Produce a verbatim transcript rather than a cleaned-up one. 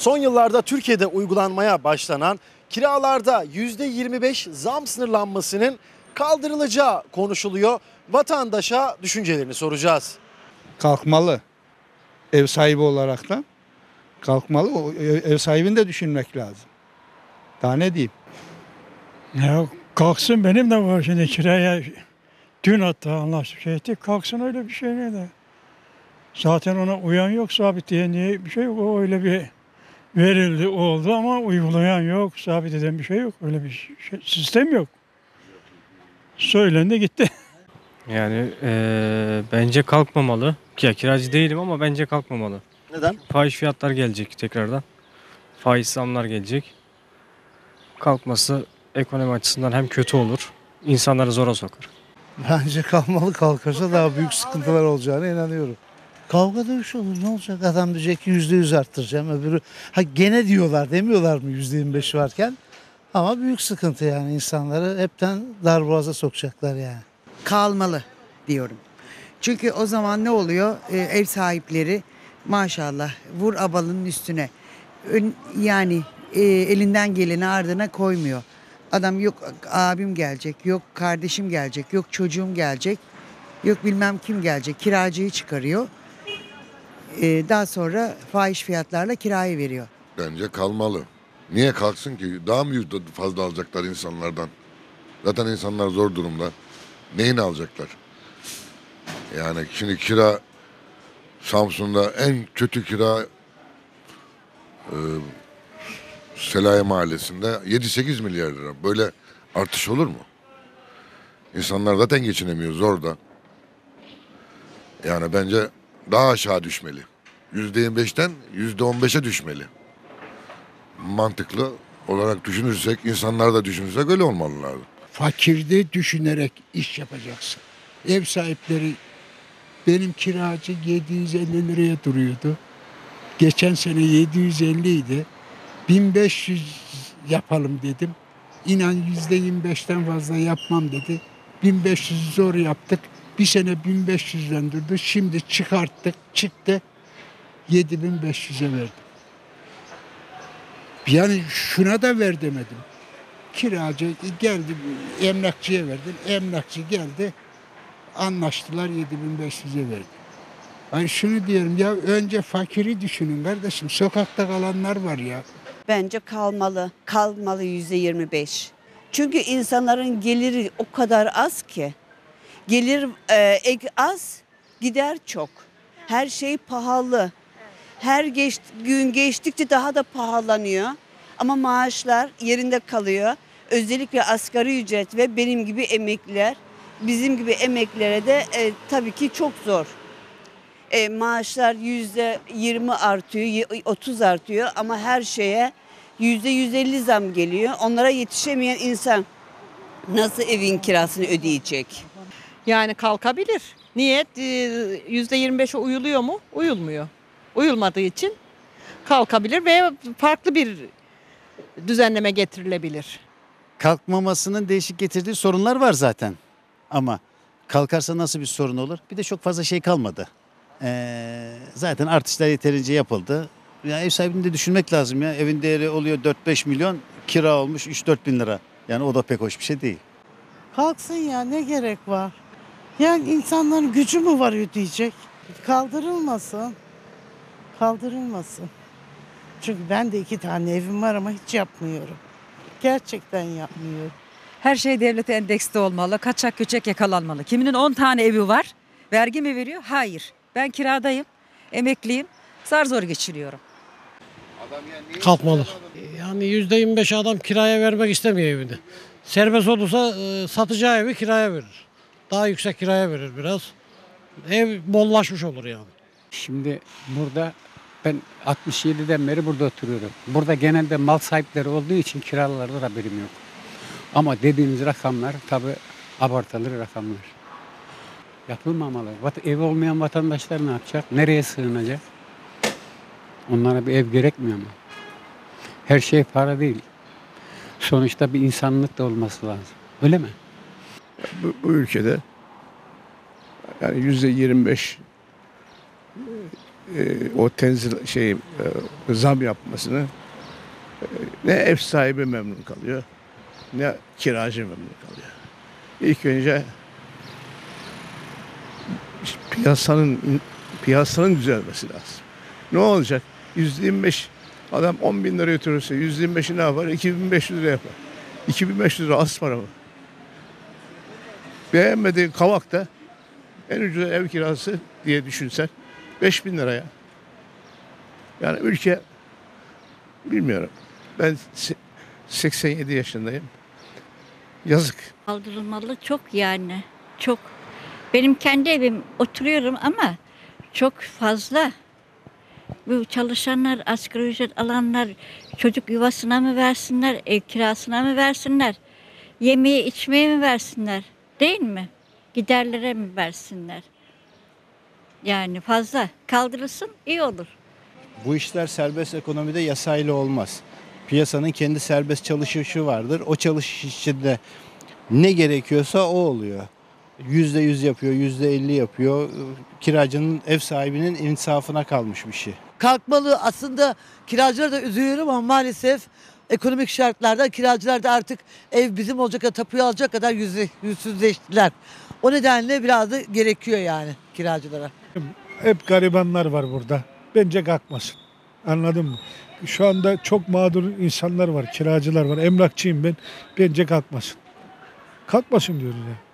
Son yıllarda Türkiye'de uygulanmaya başlanan kiralarda yüzde yirmi beş zam sınırlanmasının kaldırılacağı konuşuluyor. Vatandaşa düşüncelerini soracağız. Kalkmalı. Ev sahibi olaraktan kalkmalı. O ev sahibini de düşünmek lazım. Daha ne diyeyim? Ya kalksın, benim de var şimdi kiraya. Dün hatta anlaştık şey ettik. Kalksın, öyle bir şey ne de. Zaten ona uyan yok, sabit diye niye bir şey yok. O öyle bir verildi oldu ama uygulayan yok, sabit eden bir şey yok. Öyle bir şey, sistem yok. Söylendi gitti. Yani eee, bence kalkmamalı. Ya kiracı değilim ama bence kalkmamalı. Neden? Fahiş fiyatlar gelecek tekrardan. Faiz zamlar gelecek. Kalkması ekonomi açısından hem kötü olur, insanları zora sokar. Bence kalmalı, kalkarsa daha büyük sıkıntılar olacağına inanıyorum. Kavga dövüş olur, ne olacak? Adam diyecek ki yüzde yüz arttıracağım, öbürü ha gene diyorlar, demiyorlar mı yüzde yirmi beş varken? Ama büyük sıkıntı yani, insanları hepten darboğaza sokacaklar yani. Kalmalı diyorum. Çünkü o zaman ne oluyor? Ee, ev sahipleri maşallah vur abalının üstüne. Ön- yani e, elinden geleni ardına koymuyor. Adam yok abim gelecek, yok kardeşim gelecek, yok çocuğum gelecek, yok bilmem kim gelecek. Kiracıyı çıkarıyor. Ee, daha sonra fahiş fiyatlarla kirayı veriyor. Bence kalmalı. Niye kalksın ki? Daha mı yüzde fazla alacaklar insanlardan? Zaten insanlar zor durumda. Neyini alacaklar? Yani şimdi kira Samsun'da en kötü kira e, Selayi Mahallesi'nde yedi sekiz milyar lira. Böyle artış olur mu? İnsanlar zaten geçinemiyor, zor da. Yani bence daha aşağı düşmeli. yüzde yirmi beşten yüzde on beşe düşmeli. Mantıklı olarak düşünürsek, insanlar da düşünürsek öyle olmalılardı. Fakirde düşünerek iş yapacaksın. Ev sahipleri, benim kiracı yedi yüz elli liraya duruyordu. Geçen sene yedi yüz elli idi. bin beş yüz yapalım dedim. İnan yüzde yirmi beşten fazla yapmam dedi. bin beş yüz zor yaptık. Bir sene bin beş yüzden durdu. Şimdi çıkarttık, çıktı. yedi bin beş yüze verdim. Yani şuna da ver demedim. Kiracı geldi, emlakçıya verdim. Emlakçı geldi, anlaştılar, yedi bin beş yüze verdi. Yani şunu diyorum ya, önce fakiri düşünün kardeşim. Sokakta kalanlar var ya. Bence kalmalı. Kalmalı yüzde yirmi beş. Çünkü insanların geliri o kadar az ki. Gelir e, ek az, gider çok. Her şey pahalı. Her geç, gün geçtikçe daha da pahalanıyor. Ama maaşlar yerinde kalıyor. Özellikle asgari ücret ve benim gibi emekliler, bizim gibi emeklilere de e, tabii ki çok zor. E, maaşlar yüzde yirmi artıyor, otuz artıyor ama her şeye yüzde yüz elli zam geliyor. Onlara yetişemeyen insan nasıl evin kirasını ödeyecek? Yani kalkabilir. Niyet yüzde yirmi beşe uyuluyor mu? Uyulmuyor. Uyulmadığı için kalkabilir veya farklı bir düzenleme getirilebilir. Kalkmamasının değişik getirdiği sorunlar var zaten. Ama kalkarsa nasıl bir sorun olur? Bir de çok fazla şey kalmadı. Ee, zaten artışlar yeterince yapıldı. Ya ev sahibini de düşünmek lazım ya. Evin değeri oluyor dört beş milyon, kira olmuş üç dört bin lira. Yani o da pek hoş bir şey değil. Kalksın ya, ne gerek var? Yani insanların gücü mü var ödeyecek? Kaldırılmasın. Kaldırılmasın. Çünkü ben de iki tane evim var ama hiç yapmıyorum. Gerçekten yapmıyorum. Her şey devlete endeksli olmalı. Kaçak göçek yakalanmalı. Kiminin on tane evi var. Vergi mi veriyor? Hayır. Ben kiradayım. Emekliyim. Zar zor geçiriyorum. Kalkmalı. Yani yüzde yirmi beş adam kiraya vermek istemiyor evini. Serbest olursa satacağı evi kiraya verir. Daha yüksek kiraya verir biraz. Ev bollaşmış olur yani. Şimdi burada ben altmış yediden beri burada oturuyorum. Burada genelde mal sahipleri olduğu için kiralarda haberim yok. Ama dediğimiz rakamlar tabii abartılı rakamlar. Yapılmamalı. Ev olmayan vatandaşlar ne yapacak? Nereye sığınacak? Onlara bir ev gerekmiyor mu? Her şey para değil. Sonuçta bir insanlık da olması lazım. Öyle mi? Bu, bu ülkede yani yüzde yirmi beş e, o tenzil şey e, zam yapmasını e, ne ev sahibi memnun kalıyor ne kiracı memnun kalıyor. İlk önce piyasanın piyasanın düzelmesi lazım. Ne olacak? yüzde yirmi beş adam on bin lira götürürse yüzde yirmi beşi ne yapar? iki bin beş yüz lira yapar. iki bin beş yüz lira az para mı? Beğenmediğin Kavak'ta en ucuz ev kirası diye düşünsen beş bin liraya. Yani ülke bilmiyorum. Ben seksen yedi yaşındayım. Yazık. Kaldırılmalı çok yani. Çok. Benim kendi evim oturuyorum ama çok fazla. Bu çalışanlar, asgari ücret alanlar çocuk yuvasına mı versinler, ev kirasına mı versinler, yemeği içmeye mi versinler, değil mi? Giderlere mi versinler? Yani fazla kaldırılsın iyi olur. Bu işler serbest ekonomide yasayla olmaz. Piyasanın kendi serbest çalışışı vardır. O çalışış içinde ne gerekiyorsa o oluyor. Yüzde yüz yapıyor, yüzde elli yapıyor. Kiracının, ev sahibinin insafına kalmış bir şey. Kalkmalı. Aslında kiracıları da üzülüyorum ama maalesef ekonomik şartlarda kiracılar da artık ev bizim olacak kadar, tapuyu alacak kadar yüzü, yüzsüzleştiler. O nedenle biraz da gerekiyor yani kiracılara. Hep garibanlar var burada. Bence kalkmasın. Anladın mı? Şu anda çok mağdur insanlar var, kiracılar var. Emlakçıyım ben. Bence kalkmasın. Kalkmasın diyoruz ya.